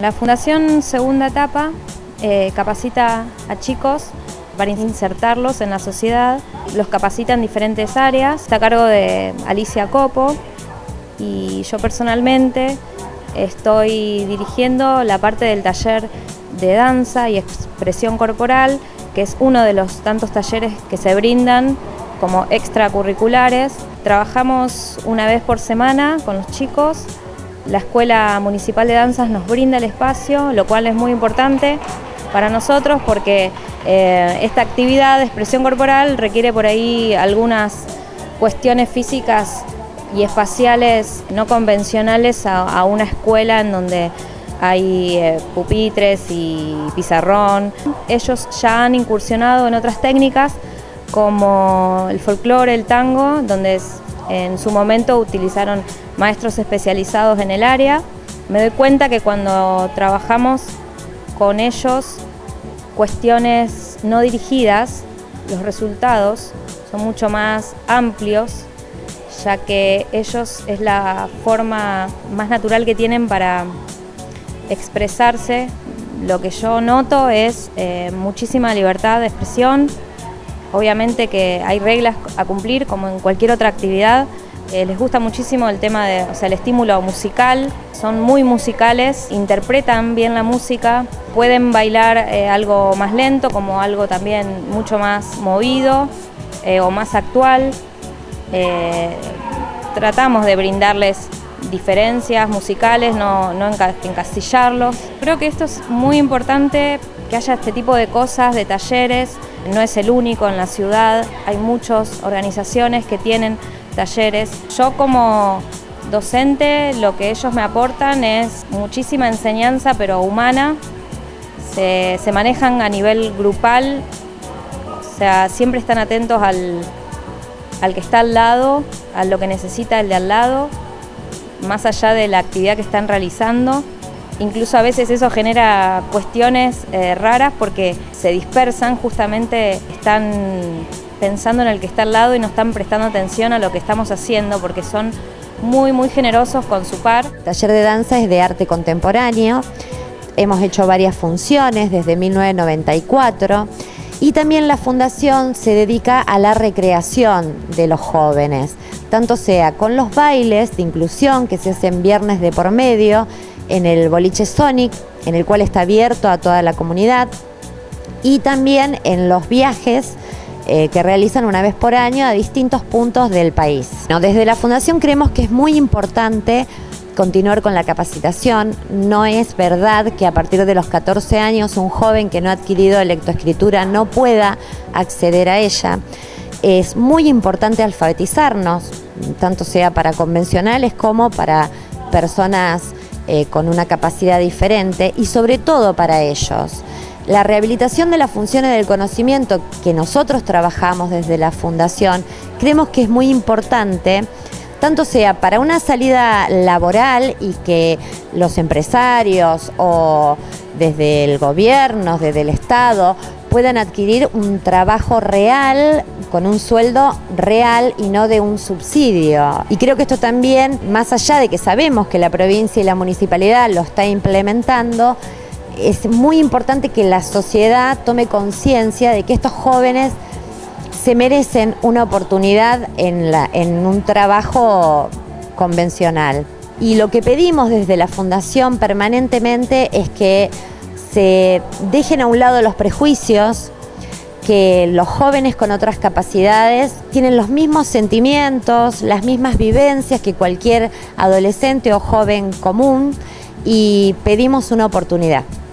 La Fundación Segunda Etapa capacita a chicos para insertarlos en la sociedad, los capacita en diferentes áreas. Está a cargo de Alicia Copo y yo personalmente estoy dirigiendo la parte del taller de danza y expresión corporal, que es uno de los tantos talleres que se brindan como extracurriculares. Trabajamos una vez por semana con los chicos. La Escuela Municipal de Danzas nos brinda el espacio, lo cual es muy importante para nosotros porque esta actividad de expresión corporal requiere por ahí algunas cuestiones físicas y espaciales no convencionales a una escuela en donde hay pupitres y pizarrón. Ellos ya han incursionado en otras técnicas como el folclore, el tango, donde en su momento utilizaron maestros especializados en el área. Me doy cuenta que cuando trabajamos con ellos cuestiones no dirigidas, los resultados son mucho más amplios, ya que ellos es la forma más natural que tienen para expresarse. Lo que yo noto es muchísima libertad de expresión. Obviamente que hay reglas a cumplir como en cualquier otra actividad. Les gusta muchísimo el tema de, el estímulo musical, son muy musicales, interpretan bien la música, pueden bailar algo más lento como algo también mucho más movido o más actual. Tratamos de brindarles diferencias musicales, no encasillarlos. Creo que esto es muy importante, que haya este tipo de cosas, de talleres. No es el único en la ciudad, hay muchas organizaciones que tienen talleres. Yo como docente lo que ellos me aportan es muchísima enseñanza, pero humana. Se manejan a nivel grupal, o sea, siempre están atentos al que está al lado, a lo que necesita el de al lado, más allá de la actividad que están realizando. Incluso a veces eso genera cuestiones raras porque se dispersan, justamente están pensando en el que está al lado y no están prestando atención a lo que estamos haciendo porque son muy generosos con su par. El taller de danza es de arte contemporáneo, hemos hecho varias funciones desde 1994 y también la fundación se dedica a la recreación de los jóvenes, tanto sea con los bailes de inclusión que se hacen viernes de por medio en el boliche Sonic, en el cual está abierto a toda la comunidad, y también en los viajes que realizan una vez por año a distintos puntos del país. Desde la Fundación creemos que es muy importante continuar con la capacitación. No es verdad que a partir de los 14 años un joven que no ha adquirido lectoescritura no pueda acceder a ella. Es muy importante alfabetizarnos, tanto sea para convencionales como para personas con una capacidad diferente y sobre todo para ellos. La rehabilitación de las funciones del conocimiento que nosotros trabajamos desde la Fundación, creemos que es muy importante, tanto sea para una salida laboral y que los empresarios o desde el gobierno, desde el Estado, puedan adquirir un trabajo real con un sueldo real y no de un subsidio. Y creo que esto también, más allá de que sabemos que la provincia y la municipalidad lo está implementando, es muy importante que la sociedad tome conciencia de que estos jóvenes se merecen una oportunidad en un trabajo convencional. Y lo que pedimos desde la Fundación permanentemente es que se dejen a un lado los prejuicios, que los jóvenes con otras capacidades tienen los mismos sentimientos, las mismas vivencias que cualquier adolescente o joven común, y pedimos una oportunidad.